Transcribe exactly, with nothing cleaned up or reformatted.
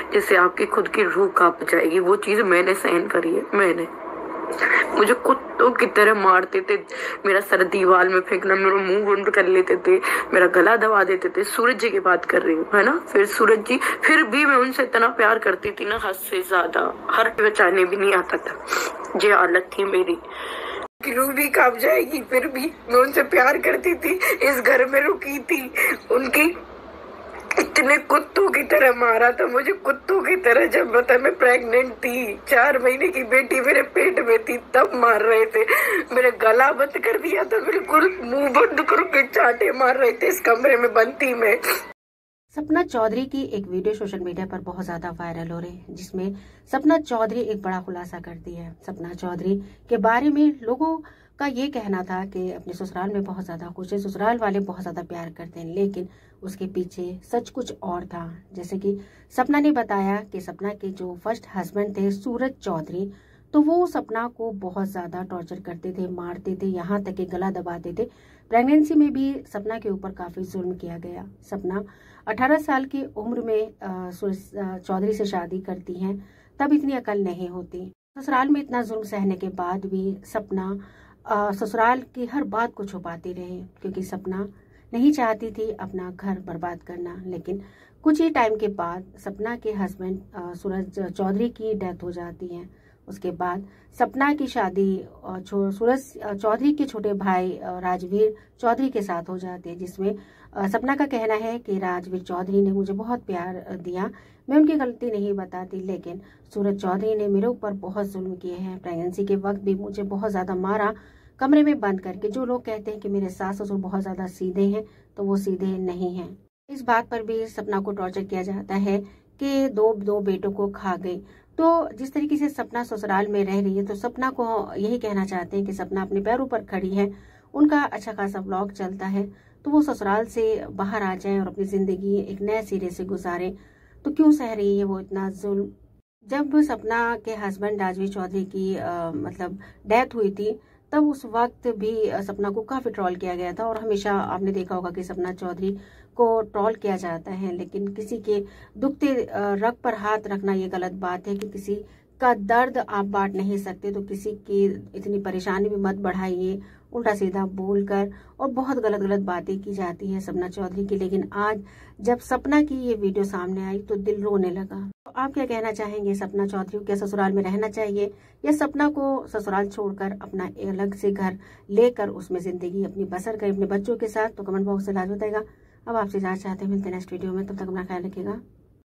जिससे आपकी खुद की रूह कांप जाएगी। वो चीज मैंने सहन करी है। मैंने मुझे कुत्तों की तरह मारते थे, मेरा सर दीवार में फेंकना, मेरा मुंह बंद कर लेते थे, मेरा गला दबा देते थे। सूरज जी की बात कर रही हूँ, है ना। फिर सूरज जी, फिर भी मैं उनसे इतना प्यार करती थी ना, हद से ज्यादा। हर बचाने भी नहीं आता था। ये हालत थी मेरी, रूह भी कांप जाएगी। फिर भी मैं उनसे प्यार करती थी, इस घर में रुकी थी। उनकी इतने कुत्तों की तरह मारा था मुझे, कुत्तों की तरह। जब बता मैं प्रेग्नेंट थी, चार महीने की बेटी मेरे पेट में थी, तब मार रहे थे। मेरा गला बंद कर दिया था, बिल्कुल मुंह बंद करके चाटे मार रहे थे। इस कमरे में बंद थी मैं। सपना चौधरी की एक वीडियो सोशल मीडिया पर बहुत ज्यादा वायरल हो रही है, जिसमें सपना चौधरी एक बड़ा खुलासा करती है। सपना चौधरी के बारे में लोगों का ये कहना था कि अपने ससुराल में बहुत ज्यादा खुश है, ससुराल वाले बहुत ज्यादा प्यार करते हैं, लेकिन उसके पीछे सच कुछ और था। जैसे कि सपना ने बताया कि सपना के जो फर्स्ट हस्बैंड थे सूरज चौधरी, तो वो सपना को बहुत ज्यादा टॉर्चर करते थे, मारते थे, यहाँ तक कि गला दबाते थे। प्रेगनेंसी में भी सपना के ऊपर काफी जुल्म किया गया। सपना अठारह साल की उम्र में सूरज चौधरी से शादी करती हैं, तब इतनी अकल नहीं होती। ससुराल में इतना जुल्म सहने के बाद भी सपना आ, ससुराल की हर बात को छुपाती रही, क्योंकि सपना नहीं चाहती थी अपना घर बर्बाद करना। लेकिन कुछ ही टाइम के बाद सपना के हस्बैंड सूरज चौधरी की डेथ हो जाती है। उसके बाद सपना की शादी सूरज चौधरी के छोटे भाई राजवीर चौधरी के साथ हो जाती है, जिसमें सपना का कहना है कि राजवीर चौधरी ने मुझे बहुत प्यार दिया, मैं उनकी गलती नहीं बताती, लेकिन सूरज चौधरी ने मेरे ऊपर बहुत जुल्म किए हैं। प्रेगनेंसी के वक्त भी मुझे बहुत ज्यादा मारा, कमरे में बंद करके। जो लोग कहते हैं कि मेरे सास ससुर बहुत ज्यादा सीधे हैं, तो वो सीधे नहीं हैं। इस बात पर भी सपना को टॉर्चर किया जाता है कि दो दो बेटों को खा गई। तो जिस तरीके से सपना ससुराल में रह रही है, तो सपना को यही कहना चाहते हैं कि सपना अपने पैरों पर खड़ी है, उनका अच्छा खासा ब्लॉग चलता है, तो वो ससुराल से बाहर आ जाएं और अपनी जिंदगी एक नए सिरे से गुजारें। तो क्यों सह रही है वो इतना जुल्म। जब सपना के हस्बैंड राजवीर चौधरी की आ, मतलब डेथ हुई थी, तब उस वक्त भी सपना को काफी ट्रोल किया गया था। और हमेशा आपने देखा होगा कि सपना चौधरी को ट्रोल किया जाता है, लेकिन किसी के दुखते रग पर हाथ रखना ये गलत बात है कि किसी का दर्द आप बांट नहीं सकते। तो किसी की इतनी परेशानी भी मत बढ़ाइए उल्टा सीधा बोलकर, और बहुत गलत गलत बातें की जाती है सपना चौधरी की। लेकिन आज जब सपना की ये वीडियो सामने आई तो दिल रोने लगा। तो आप क्या कहना चाहेंगे, सपना चौधरी को क्या ससुराल में रहना चाहिए, या सपना को ससुराल छोड़कर अपना अलग से घर लेकर उसमें जिंदगी अपनी बसर करें अपने बच्चों के साथ? तो कमेंट बॉक्स से लाजमी बताएगा। अब आपसे जांच चाहते हैं, मिलते हैं नेक्स्ट वीडियो में, तब तक अपना ख्याल रखिएगा।